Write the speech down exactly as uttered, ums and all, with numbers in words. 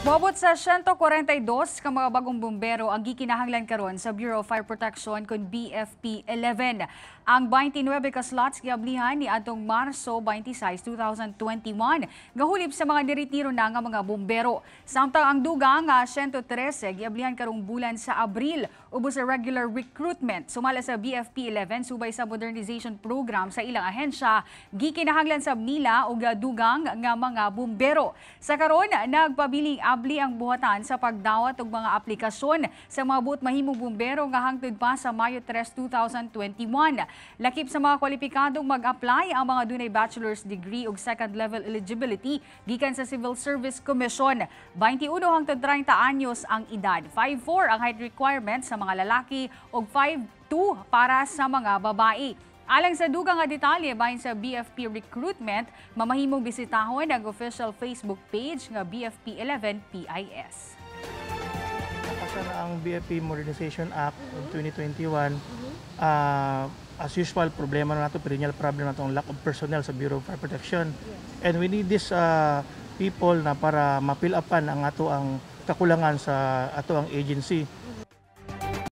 Moabot sa one hundred forty-two ka mga bagong bumbero ang gikinahanglan karon sa Bureau of Fire Protection kon B F P eleven. Ang twenty-nine ka slots giablihan ni atong Marso twenty-six, two thousand twenty-one nga hulib sa mga niretiro na nga mga bumbero. Samtang ang dugang nga one hundred thirteen giablihan karong bulan sa Abril ubos sa regular recruitment. Sumala sa B F P eleven subay sa modernization program sa ilang ahensya, gikinahanglan sab nila og dugang nga mga bumbero. Sa karon nagpabiling abli ang buhatan sa pagdawat og mga aplikasyon sa mga buot mahimong bumbero nga hangtod pa sa Mayo three, two thousand twenty-one. Lakip sa mga kwalipikadong mag-apply ang mga dunay bachelor's degree ug second level eligibility gikan sa Civil Service Commission. twenty-one hangtod thirty anyos ang edad. five four ang height requirement sa mga lalaki ug five two para sa mga babae. Alang sa dugang nga detalye bahin sa B F P recruitment, mamahimong bisitahon ang official Facebook page nga B F P eleven P I S. Kasi na ang B F P Modernization Act of twenty twenty-one, uh, as usual, problema na nato, perennial problem na itong lack of personnel sa Bureau of Fire Protection. And we need these uh, people na para ma-fill upan ang ato ang kakulangan sa ato ang agency.